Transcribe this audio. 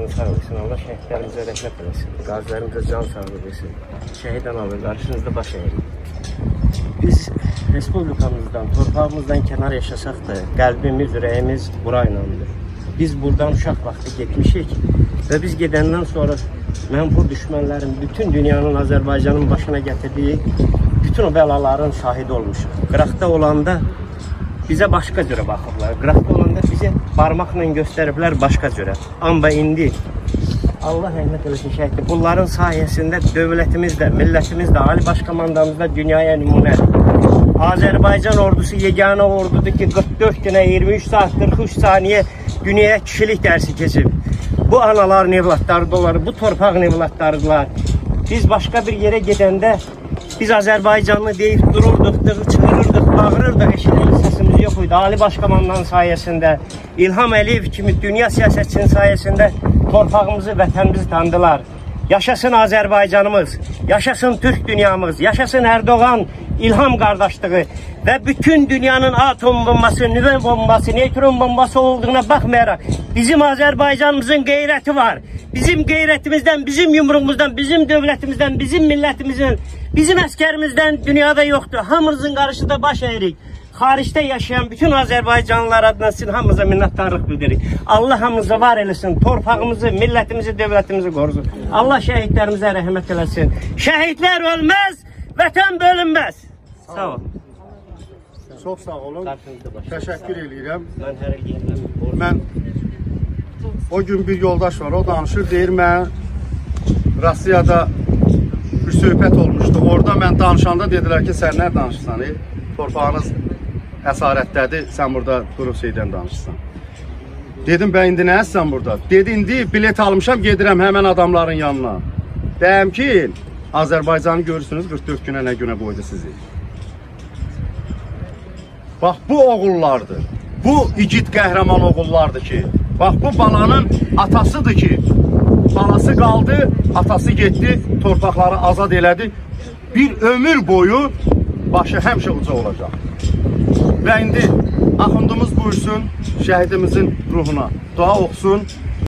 canı sağ olsun. Allah şəhidlərimizə rəhmət eləsin. Qazilərimizə can sağlığı versin. Şəhid analı, qarşınızda baş əyirik. Biz Respublikamızdan, torpağımızdan kənar yaşasaq da, qəlbimiz, ürəyimiz bura inandır. Biz buradan uşaq vaxtı getmişik və biz gedəndən sonra mənfur düşmənlərin bütün dünyanın Azərbaycanın başına gətirdiyi bütün o bəlaların şahidi olmuşuq. Qıraqda olanda bizə başqa cürə baxıblar. Qıraqda olanda bizə barmaqla göstəriblər başqa cürə. Amma indi Allah rəhmət eləsin şəhiddir. Bunların sayəsində dövlətimiz də, millətimiz də, Ali Baş Komandamız da dünyaya nümunədir. Azərbaycan ordusu yeganə ordudur ki, 44 günə, 23 saat, 43 saniyə dünyaya kişilik dərsi keçib. Bu anaların evlatlarıdırlar, bu torpağın evlatlarıdırlar. Biz başqa bir yerə gedəndə biz Azərbaycanlı deyib dururduq, çığırırdıq, bağırırdıq, eşidən səsimiz yox idi. Ali Baş Komandanın sayəsində, İlham Əliyev kimi dünya siyasətçinin sayəsində torpağımızı, vətənimizi tanıdılar. Yaşasın Azərbaycanımız, yaşasın Türk dünyamız, yaşasın Erdoğan, İlham qardaşlığı və bütün dünyanın atom bombası, nüvə bombası, neytron bombası olduğuna baxmayaraq bizim Azərbaycanımızın qeyrəti var. Bizim qeyrətimizdən, bizim yumruğumuzdan, bizim dövlətimizdən, bizim millətimizin, bizim əskərimizdən dünyada yoxdur. Hamımızın qarşısında baş əyirik. Xaricdə yaşayan bütün Azərbaycanlılar adına sizin hamımıza minnətdarlıq bildirik. Allah hamımıza var eləsin, torpağımızı, millətimizi, dövlətimizi qorusun. Allah şəhidlərimizə rəhmət eləsin. Şəhidlər ölməz, vətən bölünməz. Sağ olun. Çox sağ olun. Təşəkkür edirəm. Mən hər il yerlərim. Mən o gün bir yoldaş var, o danışır, deyir mən Rusiyada bir söhbət olmuşdu. Orada mən danışanda dedilər ki, sən nə danışırsan? Torpağınız əsarətdədir, sən burada durub şeydən danışırsan. Dedim, bə indi nəsən burada? Dedi, indi bilet almışam, gedirəm həmən adamların yanına. Deyəm ki, Azərbaycanı görürsünüz, 44 günə nə günə qoydu sizi. Bax, bu oğullardır. Bu igid qəhrəman oğullardır ki, bax, bu balanın atasıdır ki, balası qaldı, atası getdi, torpaqları azad elədi. Bir ömür boyu başı həmişə uca olacaq. Və indi axundumuz buyursun şəhidimizin ruhuna dua oxusun.